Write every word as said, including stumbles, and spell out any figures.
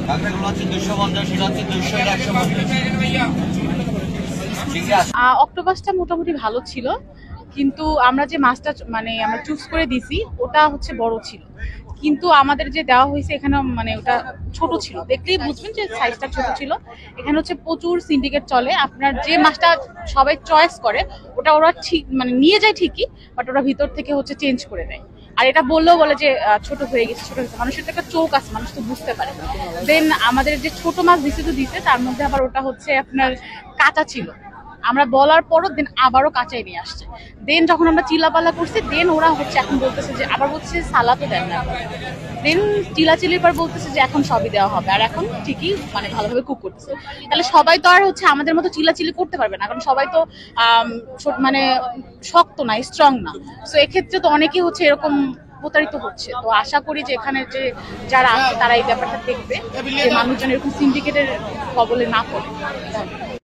অক্টোপাসটা মোটামুটি ভালো ছিল, কিন্তু আমরা যে মাছটা মানে আমরা চুজ করে দিছি ওটা হচ্ছে বড় ছিল, কিন্তু আমাদের যে দেওয়া হয়েছে এখানে মানে ওটা ছোট ছিল। দেখলেই বুঝবেন যে সাইজটা ছোট ছিল। এখানে হচ্ছে প্রচুর সিন্ডিকেট চলে, আপনার যে মাছটা সবাই চয়েস করে ওটা ওরা ঠিক মানে নিয়ে যায় ঠিকই, বাট ওরা ভিতর থেকে হচ্ছে চেঞ্জ করে দেয়। আর এটা বললেও বলে যে ছোট হয়ে গেছে, ছোট হয়েছে। মানুষের তো একটা চোখ আছে, মানুষ তো বুঝতে পারে। দেন আমাদের যে ছোট মাছ দিছে তো দিছে, তার মধ্যে আবার ওটা হচ্ছে আপনার কাঁচা ছিল। আমরা বলার পরও দেন আবারও কাঁচাই নিয়ে আসছে। দেন যখন আমরা চিলাপালা করছি দেন ওরা হচ্ছে এখন বলতেছে যে আবার বলছে সালাদও দেন না। দেন চিলাচিলির পর বলতেছে যে এখন সবই দেওয়া হবে, আর এখন ঠিকই মানে ভালোভাবে কুক করতেছে। তাহলে সবাই তো আর হচ্ছে আমাদের মতো চিলাচিলি করতে পারবে না, কারণ সবাই তো মানে শক্ত না, স্ট্রং না। তো এক্ষেত্রে তো অনেকেই হচ্ছে এরকম প্রতারিত হচ্ছে। তো আশা করি যে এখানে যে যারা আছে তারা এই ব্যাপারটা দেখবে, যে মানুষজন এরকম সিন্ডিকেটের কবলে না পড়ে।